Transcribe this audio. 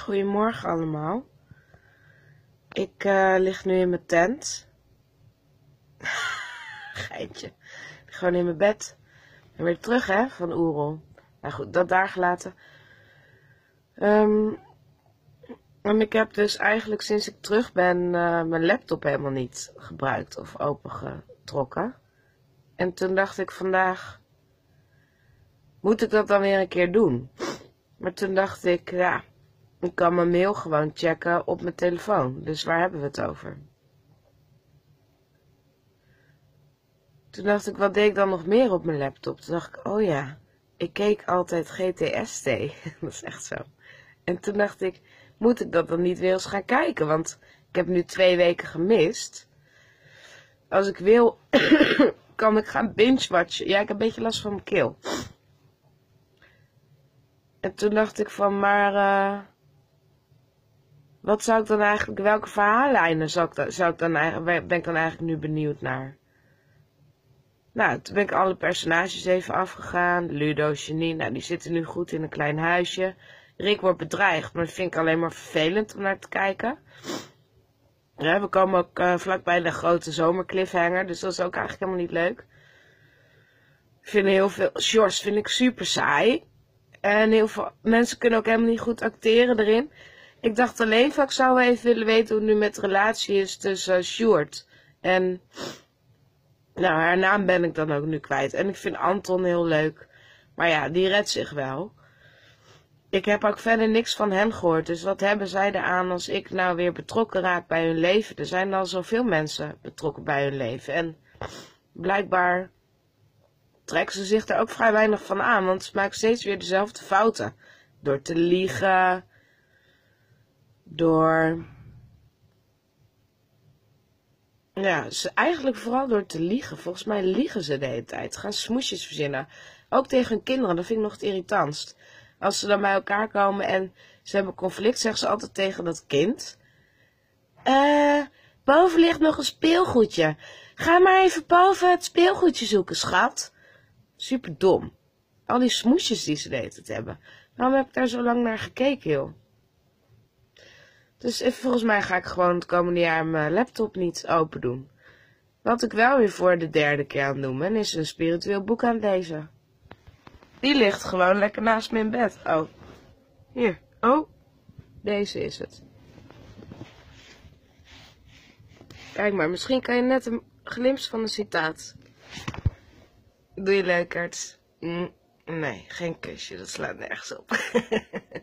Goedemorgen allemaal. Ik lig nu in mijn tent. Geintje. Gewoon in mijn bed. En weer terug hè, van Oerol. Nou goed, dat daar gelaten. En ik heb dus eigenlijk sinds ik terug ben mijn laptop helemaal niet gebruikt of opengetrokken. En toen dacht ik vandaag, moet ik dat dan weer een keer doen? Maar toen dacht ik, ja, ik kan mijn mail gewoon checken op mijn telefoon. Dus waar hebben we het over? Toen dacht ik, wat deed ik dan nog meer op mijn laptop? Toen dacht ik, oh ja, ik keek altijd GTST. Dat is echt zo. En toen dacht ik, moet ik dat dan niet weer eens gaan kijken? Want ik heb nu 2 weken gemist. Als ik wil, kan ik gaan binge-watchen. Ja, ik heb een beetje last van mijn keel. En toen dacht ik van, maar wat zou ik dan eigenlijk, welke verhaallijnen ben ik dan eigenlijk nu benieuwd naar? Nou, toen ben ik alle personages even afgegaan. Ludo, Janine, nou, die zitten nu goed in een klein huisje. Rick wordt bedreigd, maar dat vind ik alleen maar vervelend om naar te kijken. Ja, we komen ook vlakbij de grote zomercliffhanger, dus dat is ook eigenlijk helemaal niet leuk. Ik vind heel veel shorts vind ik super saai. En heel veel mensen kunnen ook helemaal niet goed acteren erin. Ik dacht alleen van, ik zou wel even willen weten hoe het nu met de relatie is tussen Sjoerd en... Nou, haar naam ben ik dan ook nu kwijt. En ik vind Anton heel leuk. Maar ja, die redt zich wel. Ik heb ook verder niks van hen gehoord. Dus wat hebben zij eraan als ik nou weer betrokken raak bij hun leven? Er zijn al zoveel mensen betrokken bij hun leven. En blijkbaar trekken ze zich er ook vrij weinig van aan. Want ze maken steeds weer dezelfde fouten. Door te liegen. Ja, eigenlijk vooral door te liegen. Volgens mij liegen ze de hele tijd. Gaan smoesjes verzinnen. Ook tegen hun kinderen, dat vind ik nog het irritantst. Als ze dan bij elkaar komen en ze hebben conflict, zeggen ze altijd tegen dat kind. Boven ligt nog een speelgoedje. Ga maar even boven het speelgoedje zoeken, schat. Super dom. Al die smoesjes die ze de hele tijd hebben. Waarom heb ik daar zo lang naar gekeken, joh? Dus volgens mij ga ik gewoon het komende jaar mijn laptop niet open doen. Wat ik wel weer voor de 3e keer aan het doen ben, is een spiritueel boek aan het lezen. Die ligt gewoon lekker naast me in bed. Oh, hier. Oh, deze is het. Kijk maar, misschien kan je net een glimp van een citaat. Doe je leukert? Nee, geen kusje, dat slaat nergens op.